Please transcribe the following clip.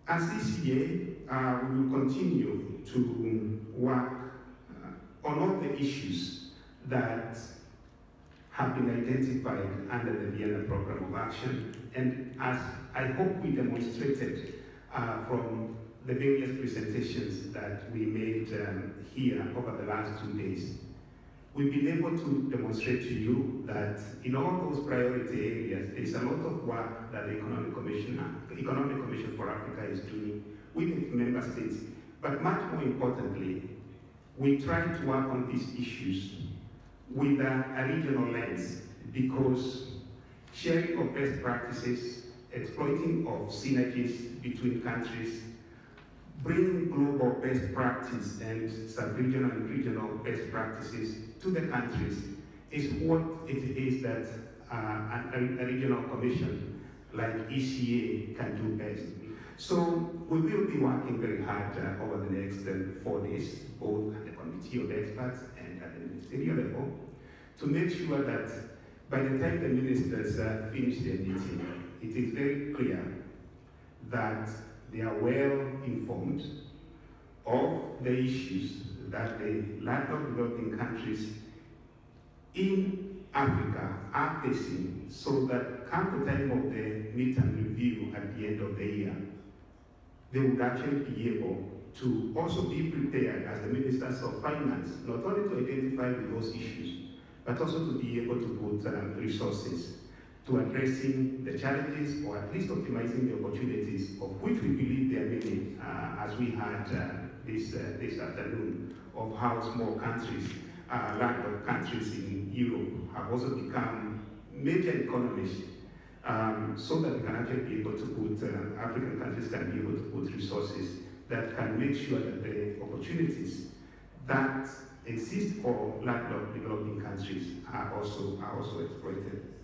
As ECA, we will continue to work on all the issues that have been identified under the Vienna Program of Action, and as I hope we demonstrated from the various presentations that we made here over the last 2 days, we've been able to demonstrate to you that in all those priority areas, there's a lot of work that the Economic Commission for Africa is doing with its member states. But much more importantly, we try to work on these issues with a regional lens, because sharing of best practices, exploiting of synergies between countries, bringing global best practice and sub-regional and regional best practices to the countries is what it is that a regional commission like ECA can do best. So we will be working very hard over the next 4 days, both at the Committee of Experts and at the ministerial level, to make sure that by the time the ministers finish their meeting, it is very clear that they are well informed of the issues that the landlocked developing countries in Africa are facing, so that come the time of the midterm review at the end of the year, they would actually be able to also be prepared as the ministers of finance, not only to identify with those issues, but also to be able to put resources to addressing the challenges, or at least optimizing the opportunities, of which we believe there are many, as we had this afternoon, of how small countries, landlocked countries in Europe have also become major economies, so that we can actually be able to put, African countries can be able to put resources that can make sure that the opportunities that exist for landlocked developing countries are also exploited.